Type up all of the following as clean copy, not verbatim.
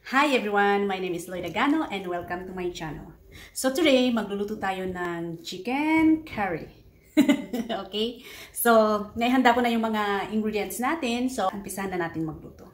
Hi everyone! My name is Loida Gano and welcome to my channel. So today, magluluto tayo ng chicken curry. Okay? So, naihanda ko na yung mga ingredients natin. So, umpisahan na natin magluto.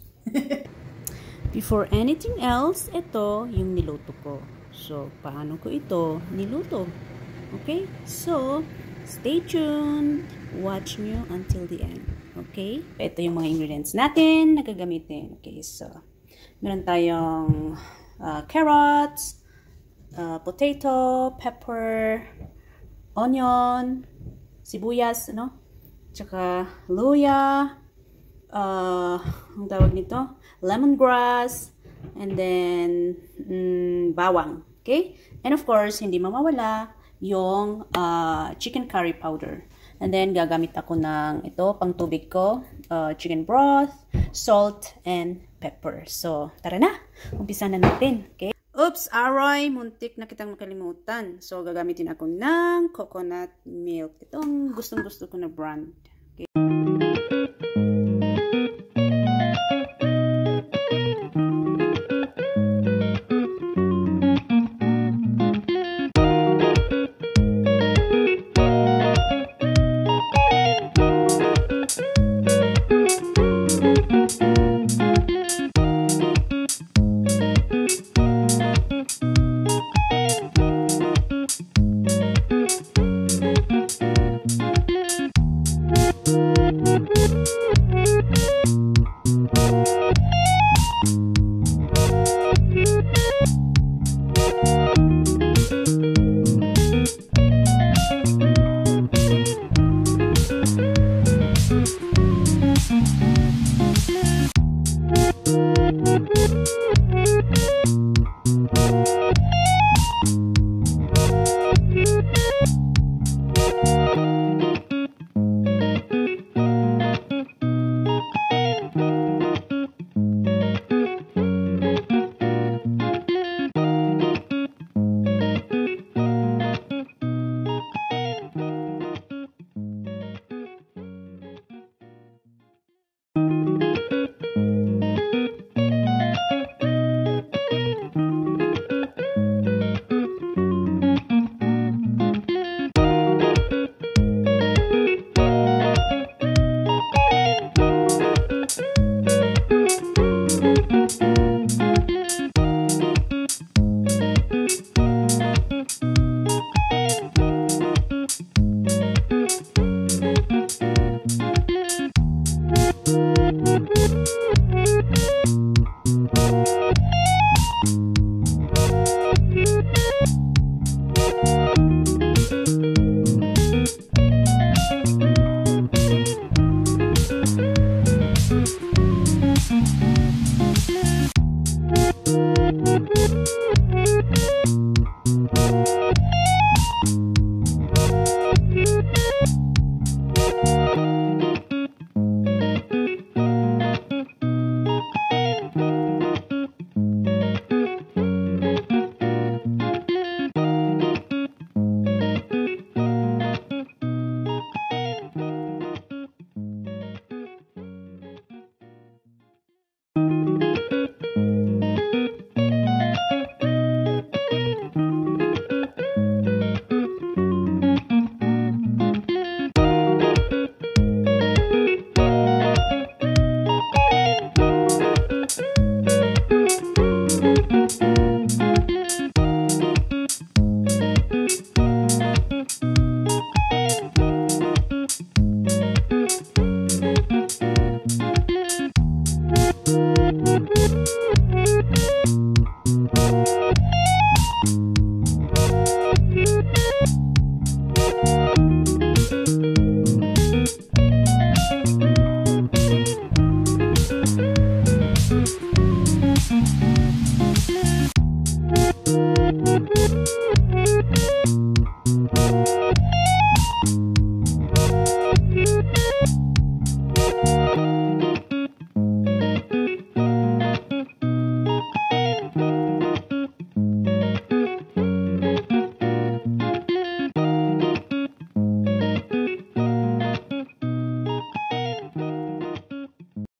Before anything else, ito yung niluto ko. So, paano ko ito niluto? Okay? So, stay tuned. Watch nyo until the end. Okay? Ito yung mga ingredients natin na gagamitin. Okay, so meron tayong carrots, potato, pepper, onion, sibuyas, ano? Tsaka luya, ang tawag nito, lemongrass, and then bawang. Okay? And of course, hindi mawawala yung chicken curry powder. And then, gagamit ako ng ito, pang tubig ko, chicken broth, salt, and pepper. So, tara na. Umpisa na natin. Okay? Oops, aroy, muntik na kitang makalimutan. So, gagamitin ako ng coconut milk. Itong gustong-gusto ko na brand. Okay?